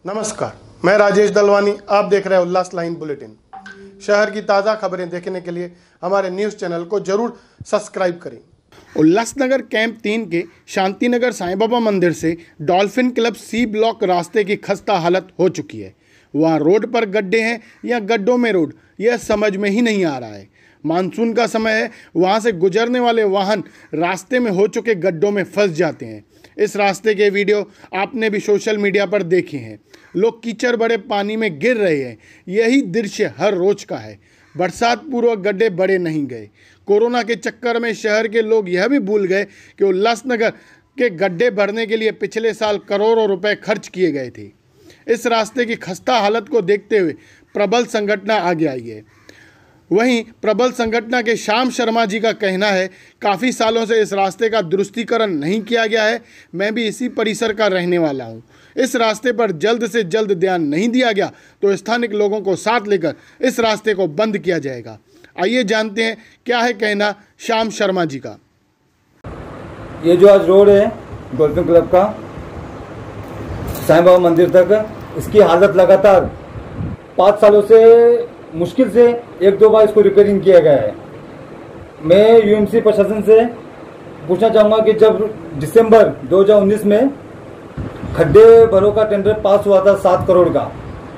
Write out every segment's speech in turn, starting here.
नमस्कार, मैं राजेश दलवानी। आप देख रहे हैं उल्लास लाइन बुलेटिन। शहर की ताज़ा खबरें देखने के लिए हमारे न्यूज़ चैनल को जरूर सब्सक्राइब करें। उल्लासनगर कैंप 3 के शांतिनगर साईं बाबा मंदिर से डॉल्फिन क्लब सी ब्लॉक रास्ते की खस्ता हालत हो चुकी है। वहाँ रोड पर गड्ढे हैं या गड्ढों में रोड, यह समझ में ही नहीं आ रहा है। मानसून का समय है, वहाँ से गुजरने वाले वाहन रास्ते में हो चुके गड्ढों में फंस जाते हैं। इस रास्ते के वीडियो आपने भी सोशल मीडिया पर देखे हैं। लोग कीचड़ बड़े पानी में गिर रहे हैं। यही दृश्य हर रोज का है। बरसात पूर्व गड्ढे बड़े नहीं गए। कोरोना के चक्कर में शहर के लोग यह भी भूल गए कि उल्लासनगर के गड्ढे भरने के लिए पिछले साल करोड़ों रुपए खर्च किए गए थे। इस रास्ते की खस्ता हालत को देखते हुए प्रबल संगठन आगे आई है। वहीं प्रबल संगठन के श्याम शर्मा जी का कहना है, काफ़ी सालों से इस रास्ते का दुरुस्तीकरण नहीं किया गया है। मैं भी इसी परिसर का रहने वाला हूं। इस रास्ते पर जल्द से जल्द ध्यान नहीं दिया गया तो स्थानिक लोगों को साथ लेकर इस रास्ते को बंद किया जाएगा। आइए जानते हैं क्या है कहना श्याम शर्मा जी का। ये जो आज रोड है डॉल्फिन क्लब का साईं बाबा मंदिर तक, इसकी हालत लगातार 5 सालों से मुश्किल से 1-2 बार इसको रिपेयरिंग किया गया है। मैं यूएमसी प्रशासन से पूछना चाहूँगा कि जब दिसंबर 2019 में खड्डे भरो का टेंडर पास हुआ था 7 करोड़ का,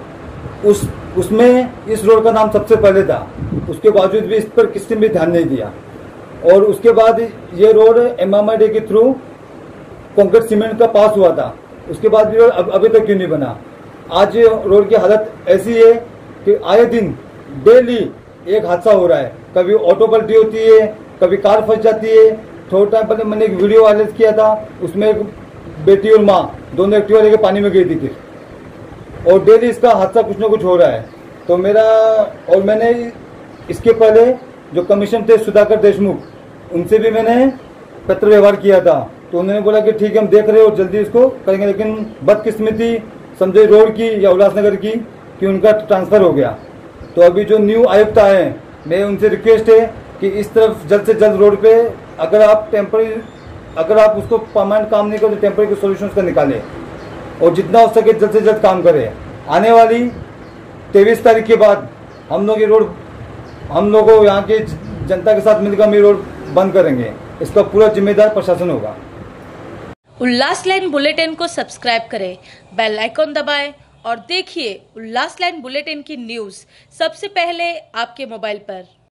उसमें इस रोड का नाम सबसे पहले था। उसके बावजूद भी इस पर किसी ने भी ध्यान नहीं दिया। और उसके बाद ये रोड MMRDA के थ्रू कंक्रीट सीमेंट का पास हुआ था। उसके बाद भी अभी तक क्यों नहीं बना। आज रोड की हालत ऐसी है कि आए दिन डेली एक हादसा हो रहा है। कभी ऑटो पलटी होती है, कभी कार फंस जाती है। थोड़ा टाइम पहले मैंने एक वीडियो वायरल किया था, उसमें एक बेटी और माँ दोनों एक्टिवा लेके पानी में गई थी फिर। और डेली इसका हादसा कुछ ना कुछ हो रहा है। तो मैंने इसके पहले जो कमीशन थे सुधाकर देशमुख, उनसे भी मैंने पत्र व्यवहार किया था। तो उन्होंने बोला कि ठीक है, हम देख रहे हो, जल्दी इसको करेंगे। लेकिन बदकिस्मती समझे रोड की या उल्लासनगर की कि उनका ट्रांसफर हो गया। तो अभी जो न्यू आयुक्त आए हैं, मैं उनसे रिक्वेस्ट है कि इस तरफ जल्द से जल्द रोड पे अगर आप उसको परमानेंट काम नहीं करो तो टेम्पररी सॉल्यूशंस का निकालें और जितना हो सके जल्द से जल्द काम करें। आने वाली 23 तारीख के बाद हम लोग यहाँ के जनता के साथ मिलकर हम ये रोड बंद करेंगे। इसका पूरा जिम्मेदार प्रशासन होगा। उल्लास लाइन बुलेटिन को सब्सक्राइब करें, बेल आइकॉन दबाएं और देखिए उल्लास लाइन बुलेटिन की न्यूज़ सबसे पहले आपके मोबाइल पर।